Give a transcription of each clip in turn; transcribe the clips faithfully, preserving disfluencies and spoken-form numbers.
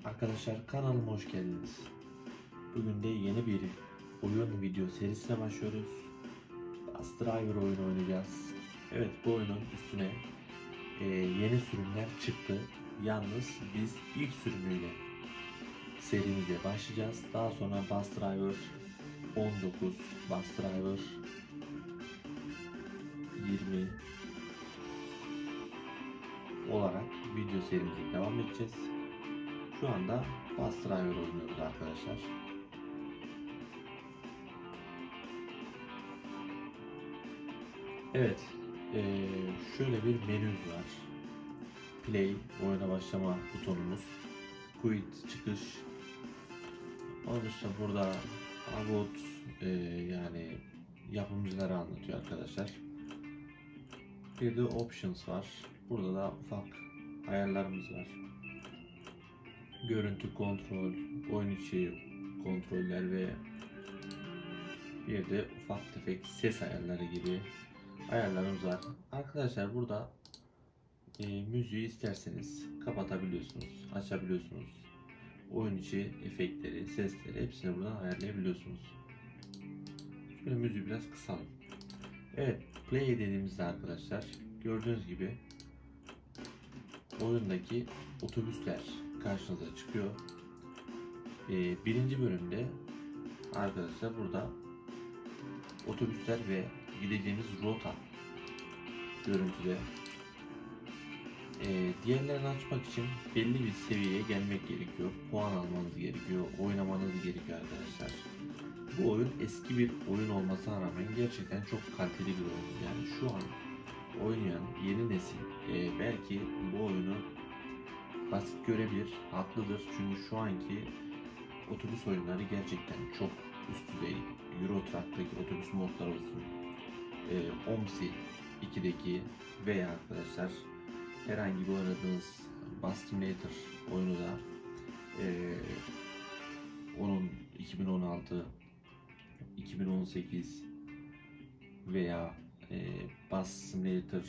Arkadaşlar kanalıma hoş geldiniz. Bugün de yeni bir oyun video serisine başlıyoruz. Bus Driver oyunu oynayacağız. Evet, bu oyunun üstüne e, yeni sürümler çıktı. Yalnız biz ilk sürümüyle serimize başlayacağız. Daha sonra Bus Driver on dokuz, Bus Driver yirmi olarak video serimize devam edeceğiz. Şu anda Bus Driver oynuyoruz arkadaşlar. Evet, ee, şöyle bir menümüz var. Play, oyuna başlama butonumuz. Quit, çıkış. Onun dışında burada about, ee, yani yapımcıları anlatıyor arkadaşlar. Bir de options var. Burada da ufak ayarlarımız var. Görüntü kontrol, oyun içi kontroller ve bir de ufak tefek ses ayarları gibi ayarlarımız var. Arkadaşlar burada e, müziği isterseniz kapatabiliyorsunuz, açabiliyorsunuz. Oyun içi efektleri, sesleri hepsini buradan ayarlayabiliyorsunuz. Şöyle müziği biraz kısalım. Evet, play dediğimizde arkadaşlar gördüğünüz gibi oyundaki otobüsler karşınıza çıkıyor. Ee, birinci bölümde arkadaşlar burada otobüsler ve gideceğimiz rota görüntüde. Ee, diğerlerini açmak için belli bir seviyeye gelmek gerekiyor. Puan almanız gerekiyor. Oynamanız gerekiyor arkadaşlar. Bu oyun eski bir oyun olmasına rağmen gerçekten çok kaliteli bir oyun. Yani şu an oynayan yeni nesil e, belki bu oyunu basit görebilir, haklıdır. Çünkü şu anki otobüs oyunları gerçekten çok üst düzey. Euro Truck'taki otobüs modları olsun, e, OMSI ikideki veya arkadaşlar herhangi bir oynadığınız Bus Simulator oyunu da e, onun iki bin on altı, iki bin on sekiz veya e, Bus Simulator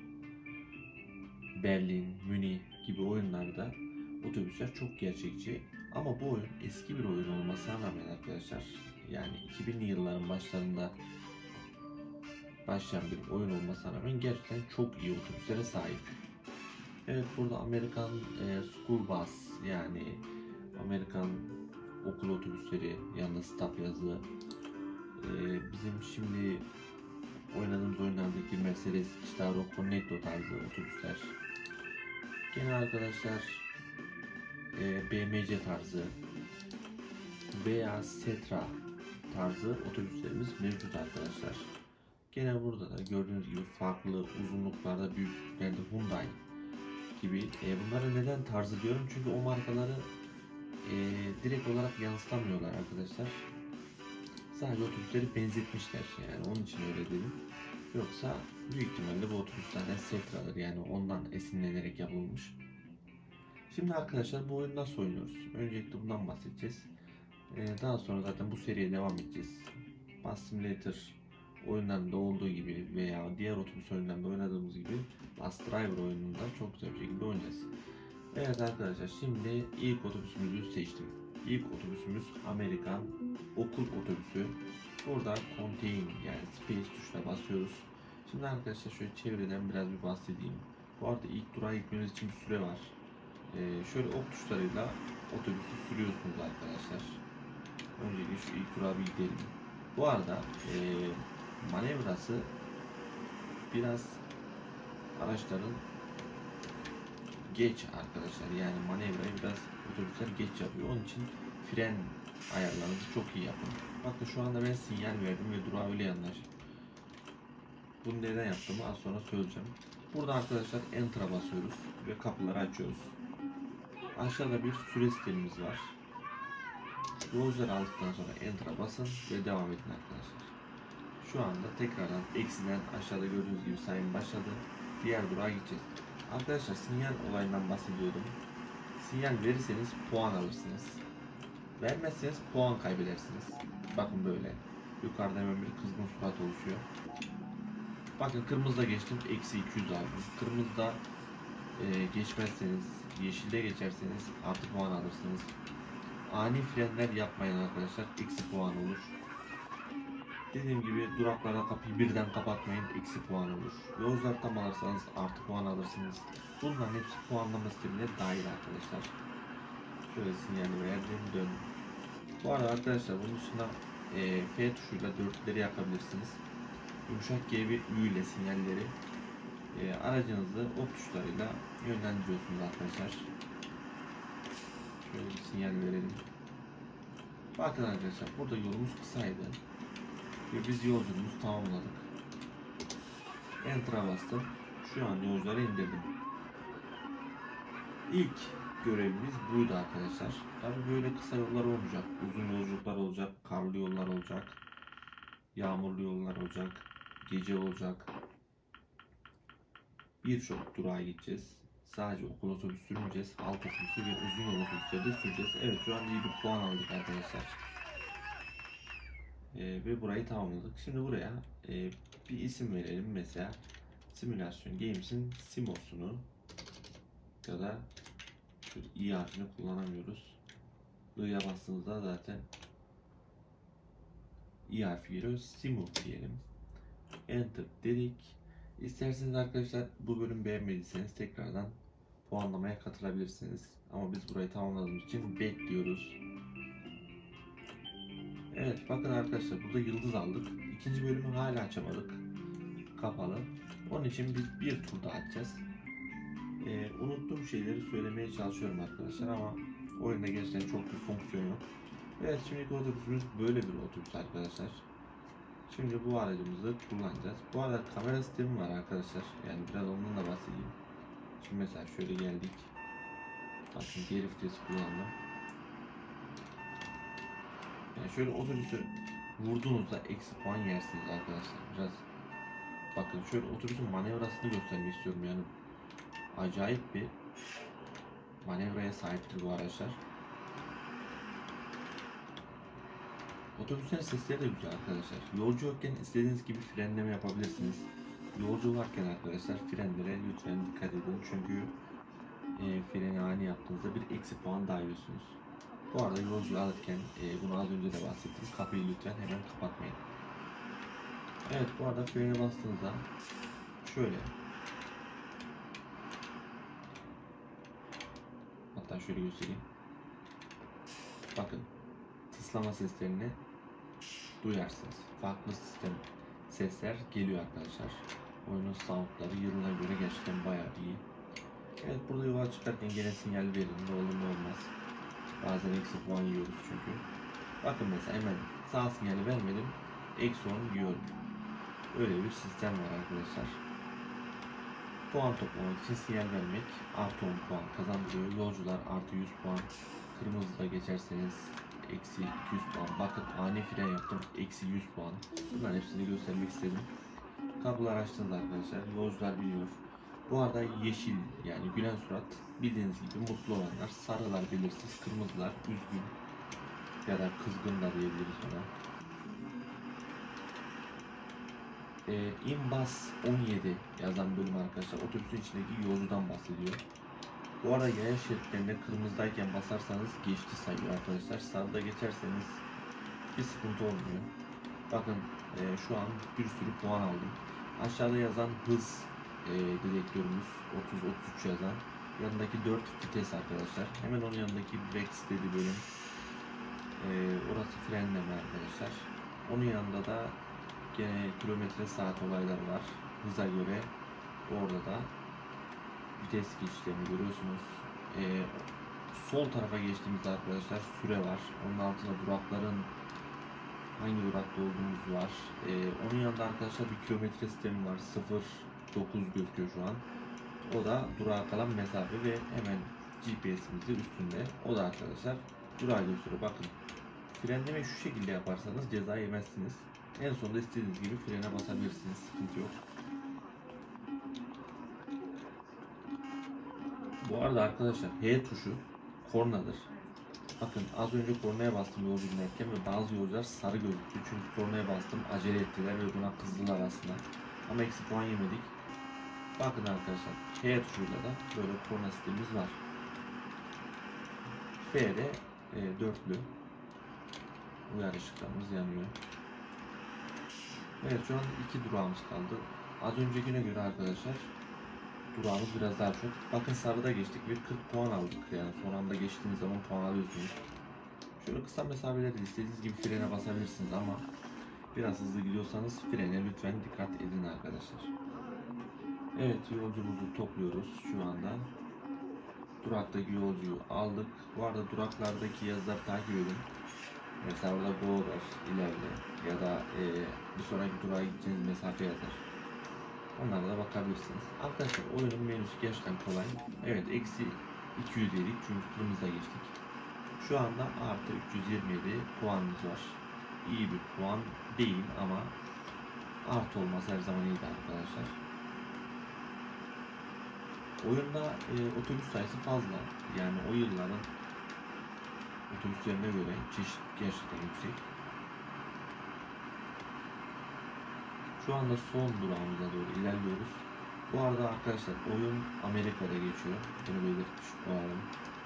Berlin, Münih gibi oyunlarda otobüsler çok gerçekçi. Ama bu oyun eski bir oyun olmasına rağmen arkadaşlar, yani iki binli yılların başlarında başlayan bir oyun olmasına rağmen gerçekten çok iyi otobüslere sahip. Evet, burada Amerikan e, School Bus, yani Amerikan okul otobüsleri, yanında stop yazılı. E, bizim şimdi oynadığımız oyunlardaki Mercedes Staro Connecto tarzı otobüsler. Gene arkadaşlar e, B M C tarzı veya Setra tarzı otobüslerimiz mevcut arkadaşlar. Gene burada da gördüğünüz gibi farklı uzunluklarda, büyüklüklerde Hyundai gibi. E, bunlara neden tarzı diyorum? Çünkü o markaları e, direkt olarak yansıtamıyorlar arkadaşlar. Sadece otobüsleri benzetmişler, yani onun için öyle dedim. Yoksa büyük ihtimalle bu otobüslerden Setra'dır, yani ondan esinlenerek yapılmış. Şimdi arkadaşlar bu oyunu nasıl oynuyoruz? Öncelikle bundan bahsedeceğiz. Ee, daha sonra zaten bu seriye devam edeceğiz. Bus Simulator oyunlarında olduğu gibi veya diğer otobüs oyunlarında oynadığımız gibi Bus Driver oyununda çok güzel bir şekilde oynayacağız. Evet arkadaşlar, şimdi ilk otobüsümüzü seçtim. İlk otobüsümüz Amerikan okul otobüsü. Burada Contain, yani Space tuşuna basıyoruz. Şimdi arkadaşlar şöyle çevreden biraz bir bahsedeyim. Bu arada ilk durağa gitmeniz için bir süre var. Ee, şöyle ok tuşlarıyla otobüsü sürüyorsunuz arkadaşlar. Öncelikle şu ilk durağa bir gidelim. Bu arada e, manevrası biraz araçların geç arkadaşlar, yani manevrayı biraz otobüsler geç yapıyor. Onun için fren ayarlarınızı çok iyi yapın. Bakın şu anda ben sinyal verdim ve durağa öyle yanlaştım. Bunu neden yaptığımı az sonra söyleyeceğim. Burada arkadaşlar Enter'a basıyoruz ve kapıları açıyoruz. Aşağıda bir süre sistemimiz var. Yolcuları aldıktan sonra Enter'a basın ve devam edin arkadaşlar. Şu anda tekrardan eksiden aşağıda gördüğünüz gibi sayım başladı. Diğer durağa gideceğiz. Arkadaşlar sinyal olayından bahsediyordum. Sinyal verirseniz puan alırsınız. Vermezseniz puan kaybedersiniz. Bakın böyle. Yukarıda hemen bir kızgın surat oluşuyor. Bakın kırmızıda geçtim. Eksi iki yüz aldım. Kırmızıda e, geçmezseniz, yeşilde geçerseniz artı puan alırsınız. Ani frenler yapmayın arkadaşlar, eksi puan olur. Dediğim gibi duraklarda kapıyı birden kapatmayın, eksi puan olur. Yolcular tam alırsanız artı puan alırsınız. Bunların hepsi puanlama sistemine dahil arkadaşlar. Şöyle sinyal verdim, dön. Bu arada arkadaşlar bunun dışında e, F tuşuyla dörtleri yakabilirsiniz. Yumuşak G ve Ü ile sinyalleri e, aracınızı o tuşlarıyla yönlendiriyorsunuz arkadaşlar. Şöyle bir sinyal verelim. Bakın arkadaşlar, burada yolumuz kısaydı ve biz yolculuğumuzu tamamladık. Enter'a bastım. Şu an yolcuları indirdim. İlk görevimiz buydu arkadaşlar. Tabi böyle kısa yollar olmayacak, uzun yolculuklar olacak, karlı yollar olacak, yağmurlu yollar olacak, gece olacak. Birçok durağa gideceğiz. Sadece okul otobüsü sürmeyeceğiz, halk otobüsü ve uzun yol otobüsleri de süreceğiz. Evet, şu an iyi bir puan aldık arkadaşlar. Ee, ve burayı tamamladık. Şimdi buraya e, bir isim verelim, mesela Simülasyon Games'in Simos'unu ya da şu i harfini kullanamıyoruz. I'ya bastığımızda zaten i harfi geliyor. Simu diyelim. Enter dedik. İsterseniz arkadaşlar bu bölüm beğenmediyseniz tekrardan puanlamaya katılabilirsiniz. Ama biz burayı tamamladığımız için bekliyoruz. Evet, bakın arkadaşlar, burada yıldız aldık. İkinci bölümü hala açamadık. Kapalı. Onun için biz bir tur daha açacağız. Ee, unuttuğum şeyleri söylemeye çalışıyorum arkadaşlar ama oyunda gerçekten çok bir fonksiyon yok. Evet, şimdiki otobüsümüz böyle bir otobüs arkadaşlar. Şimdi bu aracımızı kullanacağız. Bu arada kamera sistemi var arkadaşlar. Yani biraz ondan da bahsedeyim. Şimdi mesela şöyle geldik. Bakın geri vitesi kullandım. Yani şöyle otobüsü vurduğunuzda eksi puan yersiniz arkadaşlar. Biraz bakın, şöyle otobüsün manevrasını göstermek istiyorum. Yani acayip bir manevraya sahiptir bu araçlar. Otobüslerin sesleri de güzel arkadaşlar. Yolcu yokken istediğiniz gibi frenleme yapabilirsiniz. Yolcu varken arkadaşlar frenlere lütfen dikkat edin. Çünkü e, freni ani yaptığınızda bir eksi puan daha yiyorsunuz. Bu arada yolcu alırken e, bunu az önce de bahsettim. Kapıyı lütfen hemen kapatmayın. Evet, bu arada frene bastığınızda şöyle, hatta şöyle göstereyim. Bakın, tıslama seslerini duyarsınız. Farklı sistem sesler geliyor arkadaşlar. Oyunun soundları yılına göre gerçekten bayağı iyi. Evet, burada yola çıkarken gene sinyal verin. Ne olur ne olmaz. Bazen eksi puan yiyoruz çünkü. Bakın mesela hemen sağ sinyali vermedim, eksi on yiyorum. Öyle bir sistem var arkadaşlar. Puan toplamak için sinyal vermek artı on puan kazandırıyor. Yolcular artı yüz puan. Kırmızıda geçerseniz eksi iki yüz puan. Bakın, ani fren yaptım, eksi yüz puan. Bunların hepsini göstermek istedim. Kapılar açtığınızda arkadaşlar yolcular biliyor. Bu arada yeşil, yani gülen surat, bildiğiniz gibi mutlu olanlar. Sarılar belirsiz, kırmızılar üzgün ya da kızgın da diyebiliriz ona. Ee, İmbas on yedi yazan bölüm arkadaşlar otobüsün içindeki yolcudan bahsediyor. Bu arada yaya şeritlerinde kırmızıdayken basarsanız geçti sayıyor arkadaşlar. Sarıda geçerseniz bir sıkıntı olmuyor. Bakın, e, şu an bir sürü puan aldım. Aşağıda yazan hız e, dedektörümüz otuz otuz üç yazan. Yanındaki dört vites arkadaşlar. Hemen onun yanındaki Brex dedi bölüm. E, orası frenleme arkadaşlar. Onun yanında da gene kilometre saat olayları var. Hıza göre orada da vites geçişlerini görüyorsunuz. E, sol tarafa geçtiğimizde arkadaşlar süre var. Onun altında durakların hangi durakta olduğumuz var. Ee, onun yanında arkadaşlar bir kilometre sistemi var. sıfır dokuz gözüküyor şu an. O da durağa kalan mesafe ve hemen G P S'imizin üstünde. O da arkadaşlar durağı gösteriyor. Bakın, frenleme şu şekilde yaparsanız ceza yemezsiniz. En sonunda istediğiniz gibi frene basabilirsiniz. Sıkıntı yok. Bu arada arkadaşlar H tuşu kornadır. Bakın, az önce kornaya bastım yolcu binerken ve bazı yolcular sarı gözüktü. Çünkü kornaya bastım, acele ettiler ve buna kızdılar aslında. Ama eksi puan yemedik. Bakın arkadaşlar, H tuşuyla da böyle korna sistemimiz var. F'de e, dörtlü uyarı ışıklarımız yanıyor. Evet, şu an iki durağımız kaldı. Az öncekine göre arkadaşlar durağımız biraz daha çok. Bakın sarıda geçtik ve kırk puan aldık. Yani son anda geçtiğiniz zaman puan alıyorsunuz. Şöyle kısa mesafelerde istediğiniz gibi frene basabilirsiniz ama biraz hızlı gidiyorsanız frene lütfen dikkat edin arkadaşlar. Evet, yolcumuzu topluyoruz şu anda. Duraktaki yolcuyu aldık. Bu arada duraklardaki yazıları takip edin. Mesela orada go der, ilerle ya da e, bir sonraki durağa gideceğiniz mesafe yazar. Onlara da bakabilirsiniz. Arkadaşlar oyunun menüsü gerçekten kolay. Evet, eksi iki yüz yedi çünkü kırmızıda geçtik. Şu anda artı üç yüz yirmi yedi puanımız var. İyi bir puan değil ama artı olmaz her zaman iyidir arkadaşlar. Oyunda e, otobüs sayısı fazla. Yani o yılların otobüslerine göre çeşit gerçekten yüksek. Şu anda son durağımıza doğru ilerliyoruz. Bu arada arkadaşlar oyun Amerika'da geçiyor. Bunu belirtmiş olalım.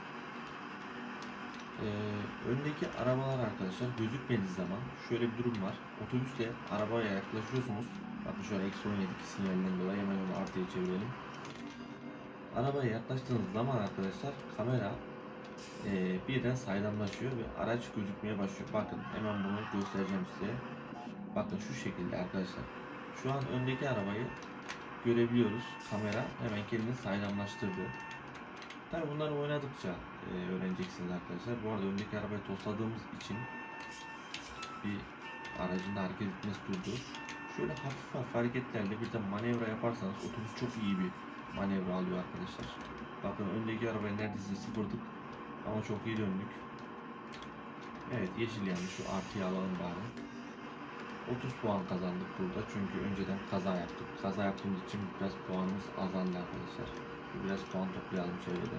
Ee, öndeki arabalar arkadaşlar gözükmediği zaman şöyle bir durum var. Otobüsle arabaya yaklaşıyorsunuz. Bakın şöyle eksi on yedi sinyalinden dolayı hemen onu artıya çevirelim. Arabaya yaklaştığınız zaman arkadaşlar kamera e, birden saydamlaşıyor ve araç gözükmeye başlıyor. Bakın hemen bunu göstereceğim size. Bakın şu şekilde arkadaşlar. Şu an öndeki arabayı görebiliyoruz. Kamera hemen kendini saydamlaştırdı. Tabi bunları oynadıkça e, öğreneceksiniz arkadaşlar. Bu arada öndeki arabayı tosladığımız için bir aracın da hareket etmesi durdu. Şöyle hafif hafif hareketlerle bir de manevra yaparsanız otobüs çok iyi bir manevra alıyor arkadaşlar. Bakın öndeki arabaya neredeyse sıfırdık ama çok iyi döndük. Evet, yeşil yandı, şu artıyı alalım bari. otuz puan kazandık burada çünkü önceden kaza yaptık. Kaza yaptığımız için biraz puanımız azaldı arkadaşlar. Biraz puan toplayalım çevreden.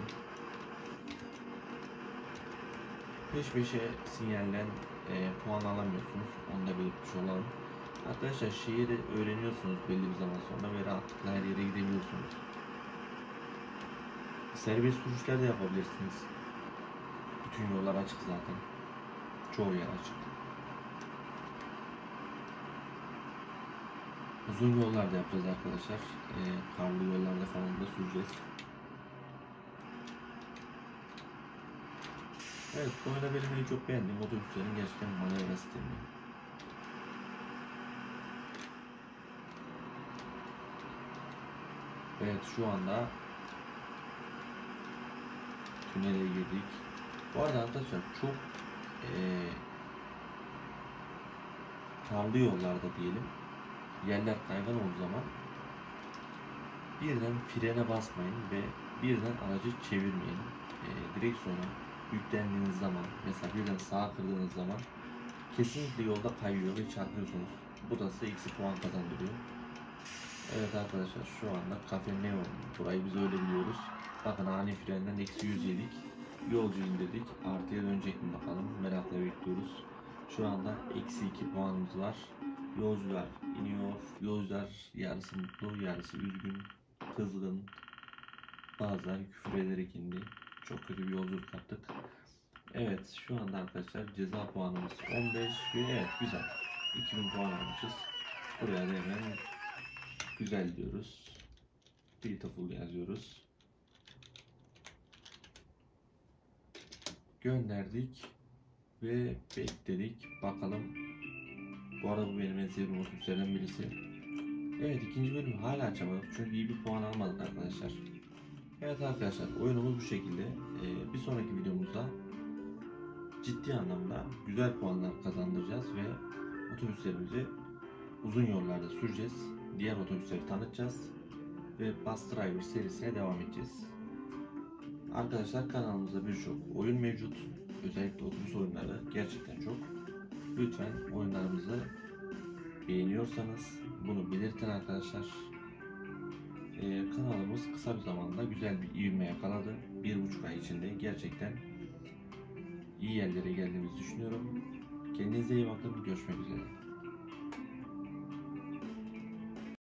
Peş peşe sinyalden e, puan alamıyorsunuz. Onu da belirtmiş olalım. Arkadaşlar şehri öğreniyorsunuz belli bir zaman sonra ve rahatlıkla her yere gidebiliyorsunuz. Serbest sürüşler de yapabilirsiniz. Bütün yollar açık zaten. Çoğu yer açık. Uzun yollarda yapacağız arkadaşlar. E, karlı yollarda falan da süreceğiz. Evet, bu oyunda benim en çok beğendiğim otobüslerin gerçekten manevra sistemi. Evet, şu anda tünele girdik. Bu arada arkadaşlar çok ee, karlı yollarda diyelim, yerler kaygan olduğu zaman birden frene basmayın ve birden aracı çevirmeyin. E, direksiyona yüklendiğiniz zaman, mesela birden sağa kırdığınız zaman kesinlikle yolda kayıyor ve çarpıyorsunuz. Bu da size eksi puan kazandırıyor. Evet arkadaşlar, şu anda Cafe Neon, burayı biz öyle biliyoruz. Bakın ani frenden eksi yüz yedik. Yolcu indirdik. Artıya dönecek mi bakalım, merakla bekliyoruz. Şu anda eksi iki puanımız var. Yolcular iniyor. Yolcular yarısı mutlu, yarısı üzgün, kızgın. Bazıları küfür ederek indi. Çok kötü bir yolculuk yaptık. Evet, şu anda arkadaşlar ceza puanımız on beş ve evet, güzel. iki bin puan almışız. Buraya da hemen güzel diyoruz. Beautiful yazıyoruz. Gönderdik ve bekledik. Bakalım. Bu arada bu benim en sevdiğim otobüslerden birisi. Evet, ikinci bölümü hala açamadık çünkü iyi bir puan almadık arkadaşlar. Evet arkadaşlar, oyunumuz bu şekilde. Ee, bir sonraki videomuzda ciddi anlamda güzel puanlar kazandıracağız ve otobüslerimizi uzun yollarda süreceğiz. Diğer otobüsleri tanıtacağız ve Bus Driver serisine devam edeceğiz. Arkadaşlar, kanalımızda birçok oyun mevcut. Özellikle otobüs oyunları gerçekten çok. Lütfen oyunlarımızı beğeniyorsanız bunu belirtin arkadaşlar. Ee, kanalımız kısa bir zamanda güzel bir ivme yakaladı. Bir buçuk ay içinde gerçekten iyi yerlere geldiğimizi düşünüyorum. Kendinize iyi bakın. Görüşmek üzere.